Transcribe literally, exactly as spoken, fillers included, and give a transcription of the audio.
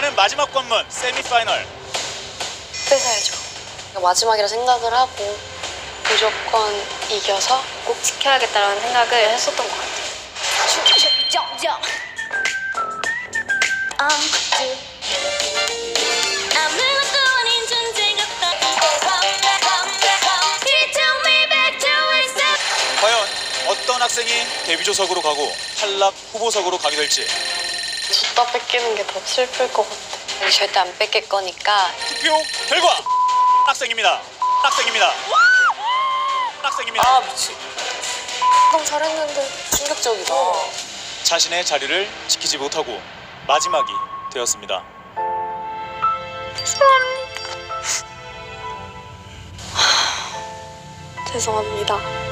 남아있는 마지막 관문 세미파이널. 뺏어야죠. 마지막이라 생각을 하고 무조건 이겨서 꼭 지켜야겠다는 생각을 했었던 것 같아요. 과연 어떤 학생이 데뷔조석으로 가고 탈락 후보석으로 가게 될지. 줬다 뺏기는 게 더 슬플 것 같아. 절대 안 뺏길 거니까. 투표 결과 학생입니다. 학생입니다. 학생입니다. 아 미치. 너무 잘했는데 충격적이다. 자신의 자리를 지키지 못하고 마지막이 되었습니다. 죄송합니다.